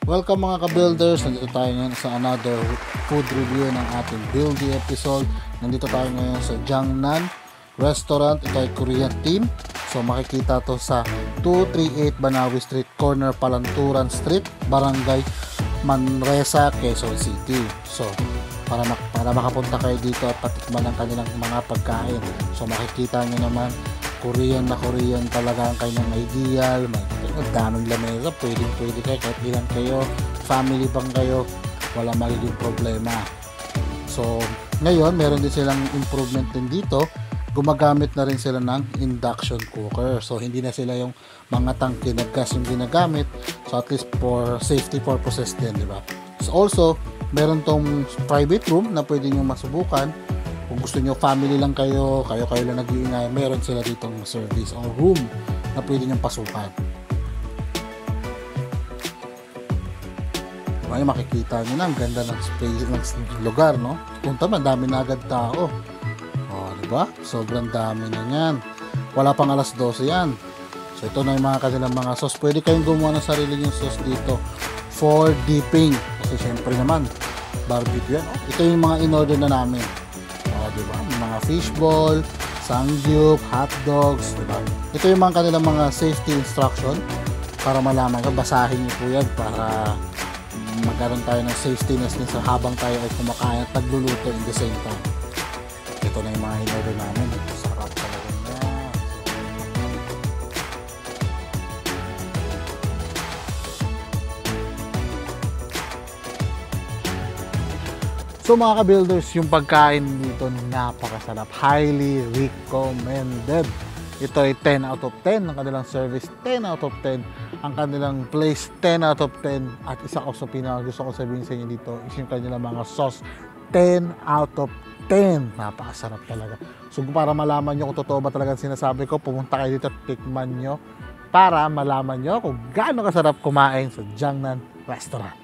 Welcome mga ka-builders, nandito tayo ngayon sa another food review ng ating building episode. Nandito tayo ngayon sa Jiang Nan Restaurant, ito ay Korean team. So makikita to sa 238 Banawe Street, corner Palanturan Street, Barangay Manresa, Quezon City. So para makapunta kayo dito at patikman ang kanilang mga pagkain. So makikita nyo naman, Korean na Korean talaga ang kanyang ideal. May daming lamesa, pwede kayo kahit ilan kayo, family bang kayo, wala magiging problema. So ngayon meron din silang improvement din dito, gumagamit na rin sila ng induction cooker. So hindi na sila yung mga tangke na gas yung ginagamit, so at least for safety purposes din, di ba? So also meron tong private room na pwede nyo masubukan. Kung gusto nyo family lang kayo lang nag-iingay, meron sila ditong service or room na pwede nyo pasukan. Ay, makikita nyo na ang ganda ng space ng lugar, no? Punta man, dami na agad tao. O, diba? Sobrang dami na yan. Wala pang alas 12 yan. So ito na yung mga kanilang mga sauce. Pwede kayong gumawa ng sarili yung sauce dito for dipping. Kasi syempre naman barbecue yan. Ito yung mga in-order na namin. Diba? Mga fishball, sangyup, hot dogs, diba? Ito yung mga kanilang mga safety instruction para malaman ko, basahin niyo po yan para magkaroon tayo ng safetyness din sa habang tayo ay kumakain at nagluluto in the same time. Ito na yung mga in-order namin. Sarap talaga niya. So mga ka-builders, yung pagkain dito napakasarap, highly recommended. Ito ay 10 out of 10, ang kanilang service 10 out of 10, ang kanilang place 10 out of 10, at isa ko sa gusto ko sabihin sa inyo dito is yung kanilang mga sauce 10 out of 10. Napakasarap talaga. So para malaman nyo kung totoo ba talaga sinasabi ko, pumunta kayo dito at tikman nyo para malaman nyo kung gaano kasarap kumain sa Jiang Nan Restaurant.